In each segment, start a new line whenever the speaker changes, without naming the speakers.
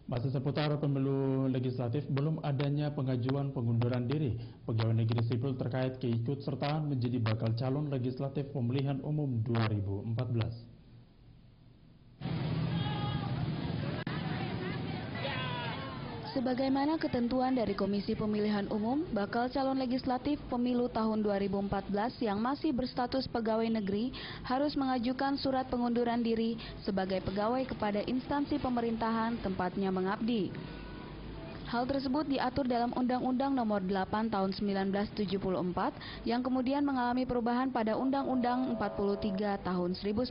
Masih seputar pemilu legislatif, belum adanya pengajuan pengunduran diri pegawai negeri sipil terkait keikutsertaan menjadi bakal calon legislatif pemilihan umum 2014.
Sebagaimana ketentuan dari Komisi Pemilihan Umum, bakal calon legislatif pemilu tahun 2014 yang masih berstatus pegawai negeri harus mengajukan surat pengunduran diri sebagai pegawai kepada instansi pemerintahan tempatnya mengabdi. Hal tersebut diatur dalam Undang-Undang Nomor 8 Tahun 1974 yang kemudian mengalami perubahan pada Undang-Undang 43 Tahun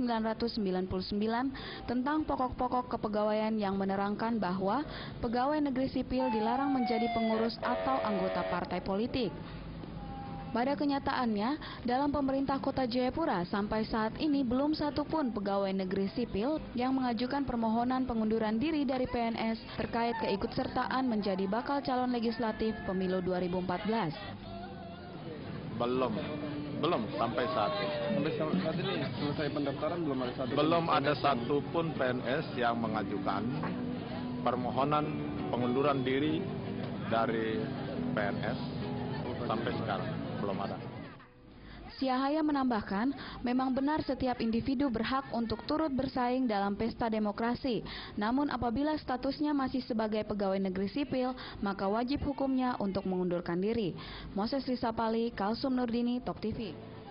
1999 tentang pokok-pokok kepegawaian yang menerangkan bahwa pegawai negeri sipil dilarang menjadi pengurus atau anggota partai politik. Pada kenyataannya, dalam pemerintah Kota Jayapura sampai saat ini belum satupun pegawai negeri sipil yang mengajukan permohonan pengunduran diri dari PNS terkait keikutsertaan menjadi bakal calon legislatif pemilu 2014.
Belum sampai saat ini.
Sampai saat ini selesai pendaftaran
belum ada satupun PNS yang mengajukan permohonan pengunduran diri dari PNS sampai sekarang. Belum ada.
Siahaya menambahkan, memang benar setiap individu berhak untuk turut bersaing dalam pesta demokrasi. Namun apabila statusnya masih sebagai pegawai negeri sipil, maka wajib hukumnya untuk mengundurkan diri. Moses Risapali, Kalsum Nurdini, Tok TV.